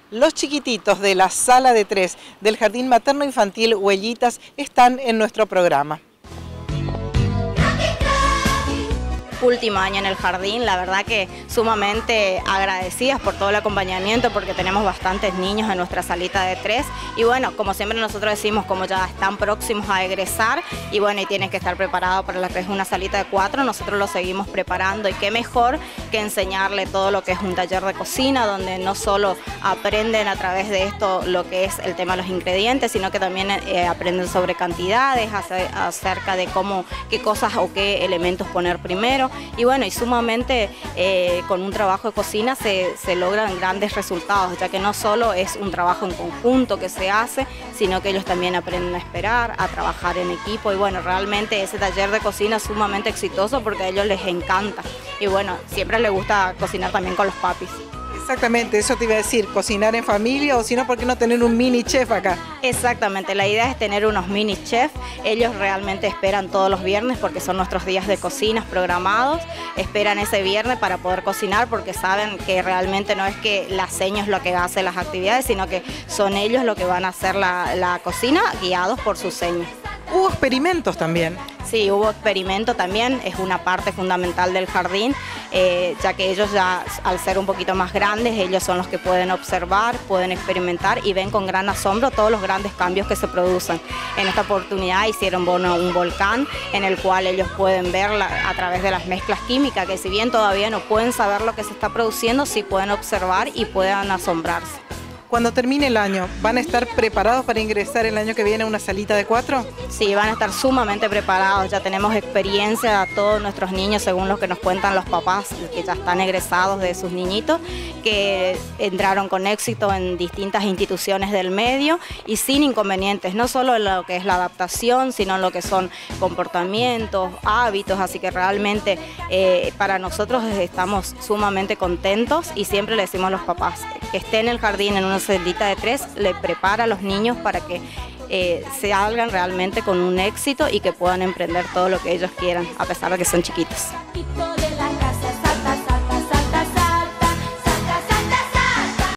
Los chiquititos de la sala de 3 del Jardín Materno Infantil Huellitas están en nuestro programa. Último año en el jardín, la verdad que sumamente agradecidas por todo el acompañamiento porque tenemos bastantes niños en nuestra salita de 3 y bueno, como siempre nosotros decimos, como ya están próximos a egresar y bueno, y tienen que estar preparados para lo que es una salita de 4, nosotros los seguimos preparando y qué mejor que enseñarle todo lo que es un taller de cocina donde no solo aprenden a través de esto lo que es el tema de los ingredientes, sino que también aprenden sobre cantidades, acerca de cómo, qué cosas o qué elementos poner primero. Y bueno, y sumamente con un trabajo de cocina se logran grandes resultados, ya que no solo es un trabajo en conjunto que se hace, sino que ellos también aprenden a esperar, a trabajar en equipo y bueno, realmente ese taller de cocina es sumamente exitoso porque a ellos les encanta y bueno, siempre les gusta cocinar también con los papis. Exactamente, eso te iba a decir, cocinar en familia o si no, ¿por qué no tener un mini chef acá? Exactamente, la idea es tener unos mini chefs, ellos realmente esperan todos los viernes porque son nuestros días de cocinas programados, esperan ese viernes para poder cocinar porque saben que realmente no es que la seño es lo que hace las actividades, sino que son ellos los que van a hacer la cocina guiados por sus señas. ¿Hubo experimentos también? Sí, hubo experimento también, es una parte fundamental del jardín, ya que ellos ya al ser un poquito más grandes, ellos son los que pueden observar, pueden experimentar y ven con gran asombro todos los grandes cambios que se producen. En esta oportunidad hicieron un volcán en el cual ellos pueden ver a través de las mezclas químicas, que si bien todavía no pueden saber lo que se está produciendo, sí pueden observar y puedan asombrarse. Cuando termine el año, ¿van a estar preparados para ingresar el año que viene a una salita de 4? Sí, van a estar sumamente preparados, ya tenemos experiencia a todos nuestros niños, según lo que nos cuentan los papás que ya están egresados de sus niñitos, que entraron con éxito en distintas instituciones del medio y sin inconvenientes, no solo en lo que es la adaptación, sino en lo que son comportamientos, hábitos, así que realmente para nosotros estamos sumamente contentos y siempre le decimos a los papás que estén en el jardín en una salita de 3, le prepara a los niños para que se salgan realmente con un éxito y que puedan emprender todo lo que ellos quieran, a pesar de que son chiquitos.